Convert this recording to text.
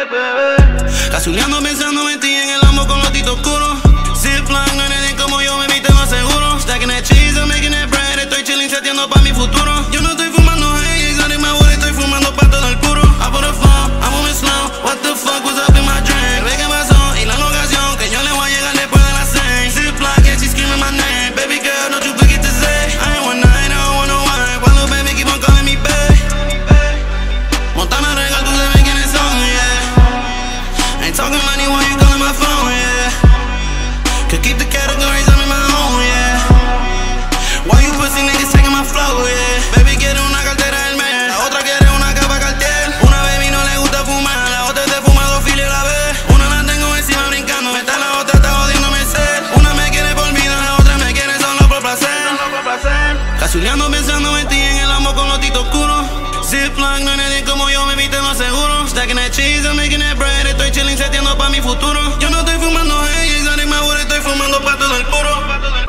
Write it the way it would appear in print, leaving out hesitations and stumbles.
Casuleando pensando en ti en el ambo con los titos oscuros. Zipline, no hay nadie como yo, me viste más seguro. Stacking that cheese, I'm making that bread. Estoy chilling, seteando pa' mi futuro. Yo no estoy fumando hey, exotic my wood, estoy fumando pato del puro. I put a phone, I'm moving slow. What the fuck was up in my drink? Ve que pasó y la locación, que yo le voy a llegar después de las 6. Zipline, yeah, she screaming my name. Baby girl, don't you forget to say I ain't one night, I don't want no wine. While little baby keep on calling me babe. Montana regal, tú sabes quiénes son, yeah. Ain't talking money while you calling my phone, yeah. Could keep the categories, I'm in my own, yeah. Why you pussy niggas taking my flow, yeah. Baby quiere una cartera del mes, la otra quiere una capa Cartier. Una baby no le gusta fumar, la otra es de fumar dos files a la vez. Una la tengo encima brincando, está la otra está jodiéndome el ser. Una me quiere por vida, la otra me quiere solo por placer. Casuleando pensando en ti en el ambo con los titos oscuros. Zipline, no hay nadie como yo, me viste más seguro. Stacking that cheese, I'm making that bread. Estoy chilling, seteando pa' mi futuro. Yo no estoy fumando hey, exotic my wood, estoy fumando pato del puro.